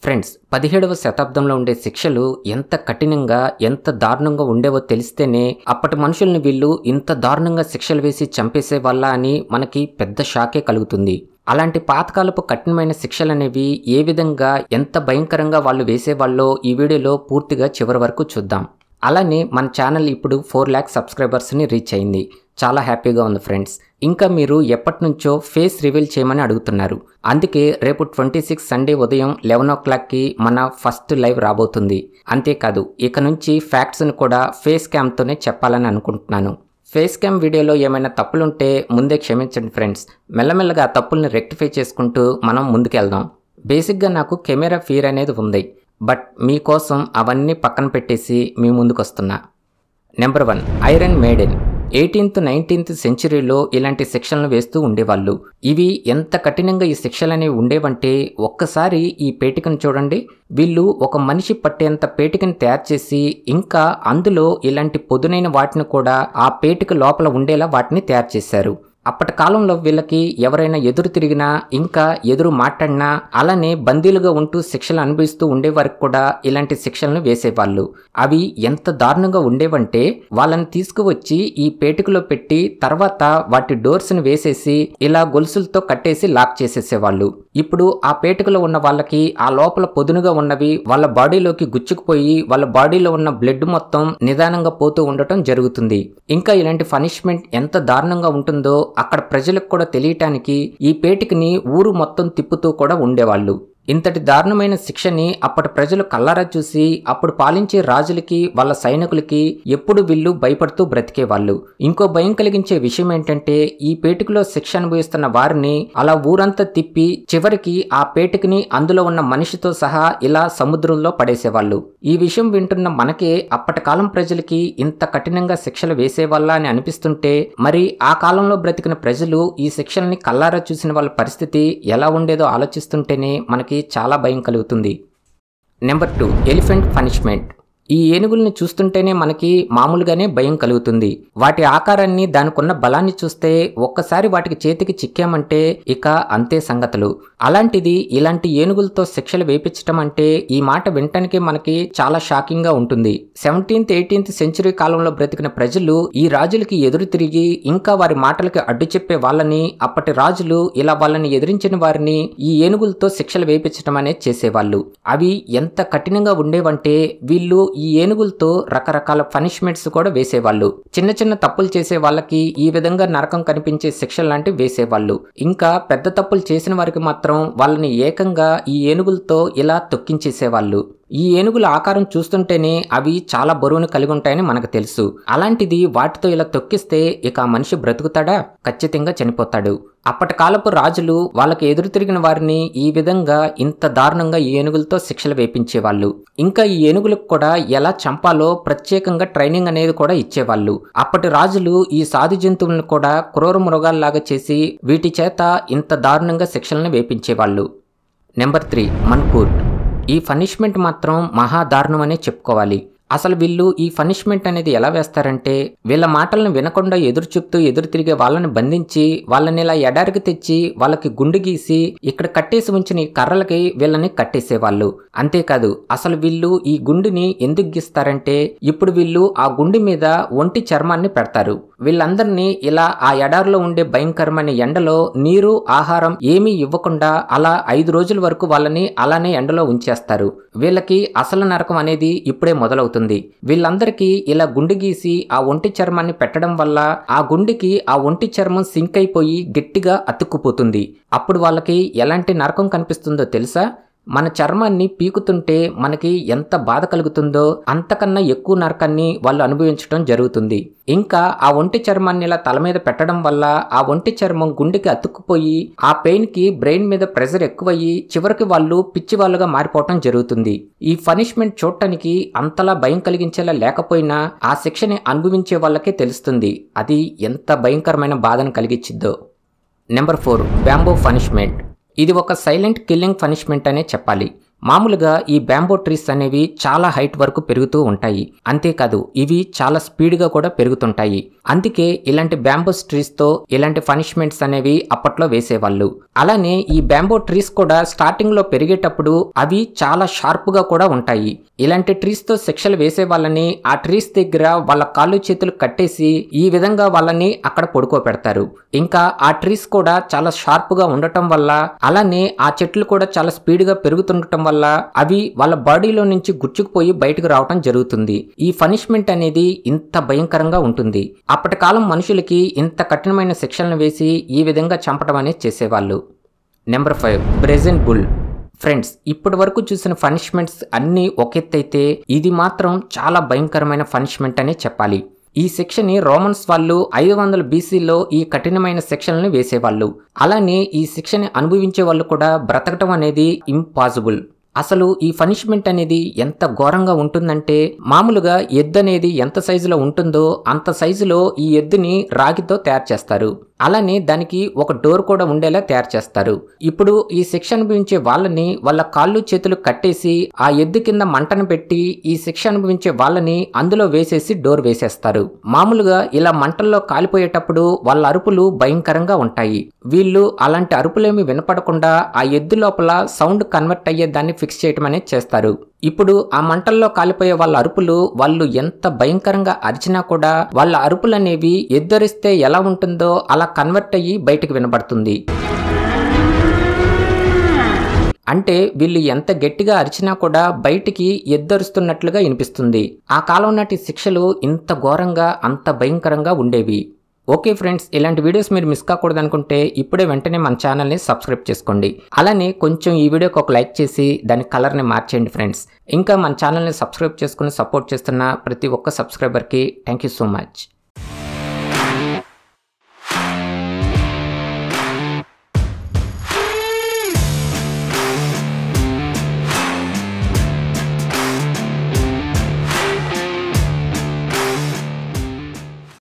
Friends 17వ శతాబ్దంలో ఉండే శిక్షలు ఎంత కఠినంగా ఎంత దారుణంగా ఉండేవో తెలిస్తేనే అప్పటి మనుషుల్ని వీళ్ళు ఇంత దారుణంగా శిక్షలు వేసి చంపేసే వాళ్ళ అని మనకి పెద్ద షాకే కలుగుతుంది. అలాంటి పాతకాలపు కఠినమైన శిక్షలనేవి ఏ విధంగా ఎంత భయంకరంగా వాళ్ళు వేసేవాళ్ళో ఈ వీడియోలో పూర్తిగా చివరి వరకు చూద్దాం. అలానే మన ఛానల్ ఇప్పుడు 4 లాక్ సబ్స్క్రైబర్స్ని రీచ్ అయింది. చాలా హ్యాపీగా ఉంది ఫ్రెండ్స్. ఇంకా మీరు ఎప్పటి నుంచో ఫేస్ రివీల్ చేయమని అడుగుతున్నారు. అందుకే రేపు 26 సండే ఉదయం 11 o'clockకి మన ఫస్ట్ లైవ్ రాబోతుంది. అంతేకాదు ఇక నుంచి ఫ్యాక్ట్స్ని కూడా ఫేస్ క్యామ్తోనే చెప్పాలని అనుకుంటున్నాను. ఫేస్ క్యామ్ వీడియోలో ఏమైనా తప్పులుంటే ముందే క్షమించండి ఫ్రెండ్స్. మెల్లమెల్లగా ఆ తప్పుల్ని రెక్టిఫై చేసుకుంటూ మనం ముందుకెళ్దాం. బేసిక్గా నాకు కెమెరా ఫియర్ అనేది ఉంది. బట్ మీకోసం అవన్నీ పక్కన పెట్టేసి మీ ముందుకు వస్తున్నా. Number 1, iron maiden. 18th 19th సెంచరీలో ఇలాంటి శిక్షలను వేస్తూ ఉండేవాళ్ళు. ఇవి ఎంత కఠినంగా ఈ శిక్షలనేవి ఉండేవంటే ఒక్కసారి ఈ పేటికను చూడండి. వీళ్ళు ఒక మనిషి పట్టేంత పేటికను తయారు చేసి ఇంకా అందులో ఇలాంటి పొదునైన వాటిని కూడా ఆ పేటిక లోపల ఉండేలా వాటిని తయారు చేశారు. అప్పటి కాలంలో వీళ్ళకి ఎవరైనా ఎదురు తిరిగినా ఇంకా ఎదురు మాట్లాడినా అలానే బందీలుగా ఉంటూ శిక్షలు అనుభవిస్తూ ఉండేవారికి కూడా ఇలాంటి శిక్షలను వేసేవాళ్ళు. అవి ఎంత దారుణంగా ఉండేవంటే వాళ్ళని తీసుకువచ్చి ఈ పేటికలో పెట్టి తర్వాత వాటి డోర్స్ని వేసేసి ఇలా గొలుసులతో కట్టేసి లాక్ చేసేసేవాళ్ళు. ఇప్పుడు ఆ పేటికలో ఉన్న వాళ్ళకి ఆ లోపల పొదునుగా ఉన్నవి వాళ్ళ బాడీలోకి గుచ్చుకుపోయి వాళ్ళ బాడీలో ఉన్న బ్లడ్ మొత్తం నిదానంగా పోతూ ఉండటం జరుగుతుంది. ఇంకా ఇలాంటి పనిష్మెంట్ ఎంత దారుణంగా ఉంటుందో అక్కడ ప్రజలకు కూడా తెలియటానికి ఈ పేటికని ఊరు మొత్తం తిప్పుతూ కూడా ఉండేవాళ్ళు. ఇంతటి దారుణమైన శిక్షని అప్పటి ప్రజలు కల్లారా చూసి అప్పుడు పాలించే రాజులకి వాళ్ళ సైనికులకి ఎప్పుడు వీళ్ళు భయపడుతూ బ్రతికేవాళ్ళు. ఇంకో భయం కలిగించే విషయం ఏంటంటే ఈ పేటికలో శిక్ష అనుభవిస్తున్న వారిని అలా ఊరంతా తిప్పి చివరికి ఆ పేటికని అందులో ఉన్న మనిషితో సహా ఇలా సముద్రంలో పడేసేవాళ్ళు. ఈ విషయం వింటున్న మనకే అప్పటి కాలం ప్రజలకి ఇంత కఠినంగా శిక్షలు వేసేవాళ్ళ అని అనిపిస్తుంటే మరి ఆ కాలంలో బ్రతికిన ప్రజలు ఈ శిక్షల్ని కల్లారా చూసిన వాళ్ళ పరిస్థితి ఎలా ఉండేదో ఆలోచిస్తుంటేనే మనకి చాలా భయం కలుగుతుంది. Number 2, elephant punishment. ఈ ఏనుగుల్ని చూస్తుంటేనే మనకి మామూలుగానే భయం కలుగుతుంది. వాటి ఆకారాన్ని దానికున్న బలాన్ని చూస్తే ఒక్కసారి వాటికి చేతికి చిక్కామంటే ఇక అంతే సంగతులు. అలాంటిది ఇలాంటి ఏనుగులతో శిక్షలు వేపించటం అంటే ఈ మాట వినటానికే మనకి చాలా షాకింగ్ గా ఉంటుంది. 17th 18th సెంచరీ కాలంలో బ్రతికిన ప్రజలు ఈ రాజులకి ఎదురు తిరిగి ఇంకా వారి మాటలకి అడ్డు చెప్పే వాళ్ళని అప్పటి రాజులు ఇలా వాళ్ళని ఎదిరించిన వారిని ఈ ఏనుగులతో శిక్షలు వేపించటం అనేది చేసేవాళ్ళు. అవి ఎంత కఠినంగా ఉండేవంటే వీళ్ళు ఈ ఏనుగులతో రకరకాల పనిష్మెంట్స్ కూడా వేసేవాళ్ళు. చిన్న చిన్న తప్పులు చేసే వాళ్ళకి ఈ విధంగా నరకం కనిపించే శిక్షలు లాంటివి వేసేవాళ్ళు. ఇంకా పెద్ద తప్పులు చేసిన వారికి మాత్రం వాళ్ళని ఏకంగా ఈ ఏనుగులతో ఇలా తొక్కించేసేవాళ్ళు. ఈ ఏనుగుల ఆకారం చూస్తుంటేనే అవి చాలా బరువును కలిగి ఉంటాయని మనకు తెలుసు. అలాంటిది వాటితో ఇలా తొక్కిస్తే ఇక ఆ మనిషి బ్రతుకుతాడా? ఖచ్చితంగా చనిపోతాడు. అప్పటి కాలపు రాజులు వాళ్ళకి ఎదురు తిరిగిన వారిని ఈ విధంగా ఇంత దారుణంగా ఈ ఏనుగులతో శిక్షలు వేపించేవాళ్ళు. ఇంకా ఈ ఏనుగులకు కూడా ఎలా చంపాలో ప్రత్యేకంగా ట్రైనింగ్ అనేది కూడా ఇచ్చేవాళ్ళు. అప్పటి రాజులు ఈ సాధు జంతువులను కూడా క్రూర మృగాల్లాగా చేసి వీటి చేత ఇంత దారుణంగా శిక్షలను వేపించేవాళ్ళు. నెంబర్ 3, మన్కూర్. ఈ పనిష్మెంట్ మాత్రం మహా దారుణమనే చెప్పుకోవాలి. అసలు వీళ్ళు ఈ పనిష్మెంట్ అనేది ఎలా వేస్తారంటే వీళ్ళ మాటలను వినకుండా ఎదురు చెప్తూ ఎదురు తిరిగే వాళ్ళని బంధించి వాళ్ళని ఇలా ఎడారికి తెచ్చి వాళ్ళకి గుండు గీసి ఇక్కడ కట్టేసి ఉంచిన ఈ కర్రలకి వీళ్ళని కట్టేసేవాళ్ళు. అంతేకాదు అసలు వీళ్ళు ఈ గుండుని ఎందుకు గీస్తారంటే ఇప్పుడు వీళ్ళు ఆ గుండు మీద ఒంటి చర్మాన్ని పెడతారు. వీళ్ళందరినీ ఇలా ఆ ఎడారిలో ఉండే భయంకరమైన ఎండలో నీరు ఆహారం ఏమీ ఇవ్వకుండా అలా 5 రోజుల వరకు వాళ్ళని అలానే ఎండలో ఉంచేస్తారు. వీళ్ళకి అసలు నరకం అనేది ఇప్పుడే మొదలవుతుంది. వీళ్ళందరికీ ఇలా గుండు గీసి ఆ ఒంటి చర్మాన్ని పెట్టడం వల్ల ఆ గుండెకి ఆ ఒంటి చర్మం సింక్ అయిపోయి గట్టిగా అతుక్కుపోతుంది. అప్పుడు వాళ్ళకి ఎలాంటి నరకం కనిపిస్తుందో తెలుసా? మన చర్మాన్ని పీకుతుంటే మనకి ఎంత బాధ కలుగుతుందో అంతకన్నా ఎక్కువ నరకాన్ని వాళ్ళు అనుభవించడం జరుగుతుంది. ఇంకా ఆ ఒంటి చర్మాన్ని ఇలా తల మీద పెట్టడం వల్ల ఆ ఒంటి చర్మం గుండెకి అతుక్కుపోయి ఆ పెయిన్ కి బ్రెయిన్ మీద ప్రెషర్ ఎక్కువయ్యి చివరికి వాళ్ళు పిచ్చి వాళ్ళుగా మారిపోవటం జరుగుతుంది. ఈ పనిష్మెంట్ చూడటానికి అంతలా భయం కలిగించేలా లేకపోయినా ఆ శిక్షని అనుభవించే వాళ్ళకే తెలుస్తుంది అది ఎంత భయంకరమైన బాధను కలిగించిద్దో. Number 4, bamboo punishment. ఇది ఒక సైలెంట్ కిల్లింగ్ పనిష్మెంట్ అనే చెప్పాలి. మామూలుగా ఈ బ్యాంబో ట్రీస్ అనేవి చాలా హైట్ వరకు పెరుగుతూ ఉంటాయి. అంతేకాదు ఇవి చాలా స్పీడ్గా కూడా పెరుగుతుంటాయి. అందుకే ఇలాంటి బ్యాంబో ట్రీస్ తో ఇలాంటి పనిష్మెంట్స్ అనేవి అప్పట్లో వేసేవాళ్ళు. అలానే ఈ బ్యాంబో ట్రీస్ కూడా స్టార్టింగ్ లో పెరిగేటప్పుడు అవి చాలా షార్ప్ గా కూడా ఉంటాయి. ఇలాంటి ట్రీస్ తో శిక్షలు వేసే వాళ్ళని ఆ ట్రీస్ దగ్గర వాళ్ళ కాళ్ళు చేతులు కట్టేసి ఈ విధంగా వాళ్ళని అక్కడ పడుకోబెడతారు. ఇంకా ఆ ట్రీస్ కూడా చాలా షార్ప్ గా ఉండటం వల్ల, అలానే ఆ చెట్లు కూడా చాలా స్పీడ్ గా పెరుగుతుండటం వల్ల అవి వాళ్ళ బాడీలో నుంచి గుచ్చుకుపోయి బయటకు రావటం జరుగుతుంది. ఈ పనిష్మెంట్ అనేది ఇంత భయంకరంగా ఉంటుంది. అప్పటి కాలం మనుషులకి ఇంత కఠినమైన శిక్షలను వేసి ఈ విధంగా చంపడం అనేది చేసేవాళ్ళు. Number 5 బ్రెజన్ bull. ఫ్రెండ్స్, ఇప్పటి వరకు చూసిన పనిష్మెంట్స్ అన్నీ ఒక ఎత్తైతే ఇది మాత్రం చాలా భయంకరమైన పనిష్మెంట్ అనే చెప్పాలి. ఈ శిక్షని రోమన్స్ వాళ్ళు 500 BCలో ఈ కఠినమైన శిక్షలను వేసేవాళ్ళు. అలానే ఈ శిక్షని అనుభవించే వాళ్ళు కూడా బ్రతకటం అనేది ఇంపాసిబుల్. అసలు ఈ పనిష్మెంట్ అనేది ఎంత ఘోరంగా ఉంటుందంటే, మామూలుగా ఎద్దు అనేది ఎంత సైజులో ఉంటుందో అంత సైజులో ఈ ఎద్దుని రాగితో తయారు చేస్తారు. అలానే దానికి ఒక డోర్ కూడా ఉండేలా తయారు చేస్తారు. ఇప్పుడు ఈ శిక్ష అనుభవించే వాళ్ళని వాళ్ళ కాళ్ళు చేతులు కట్టేసి ఆ ఎద్దు కింద మంటను పెట్టి ఈ శిక్ష అనుభవించే వాళ్ళని అందులో వేసేసి డోర్ వేసేస్తారు. మామూలుగా ఇలా మంటల్లో కాలిపోయేటప్పుడు వాళ్ళ అరుపులు భయంకరంగా ఉంటాయి. వీళ్ళు అలాంటి అరుపులేమి వినపడకుండా ఆ ఎద్దు లోపల సౌండ్ కన్వర్ట్ అయ్యే దాన్ని ఫిక్స్ చేయటం అనేది చేస్తారు. ఇప్పుడు ఆ మంటల్లో కాలిపోయే వాళ్ళ అరుపులు వాళ్ళు ఎంత భయంకరంగా అరిచినా కూడా వాళ్ళ అరుపులు అనేవి ఎద్దరిస్తే ఎలా ఉంటుందో అలా కన్వర్ట్ అయ్యి బయటకు వినబడుతుంది. అంటే వీళ్ళు ఎంత గట్టిగా అరిచినా కూడా బయటికి ఎద్దరుస్తున్నట్లుగా వినిపిస్తుంది. ఆ కాలం నాటి శిక్షలు ఇంత ఘోరంగా అంత భయంకరంగా ఉండేవి. ఓకే ఫ్రెండ్స్, ఇలాంటి వీడియోస్ మీరు మిస్ కాకూడదు అనుకుంటే ఇప్పుడే వెంటనే మన ఛానల్ని సబ్స్క్రైబ్ చేసుకోండి. అలానే కొంచెం ఈ వీడియోకి ఒక లైక్ చేసి దాని కలర్ని మార్చేయండి ఫ్రెండ్స్. ఇంకా మన ఛానల్ని సబ్స్క్రైబ్ చేసుకుని సపోర్ట్ చేస్తున్న ప్రతి ఒక్క సబ్స్క్రైబర్కి థ్యాంక్ యూ సో మచ్.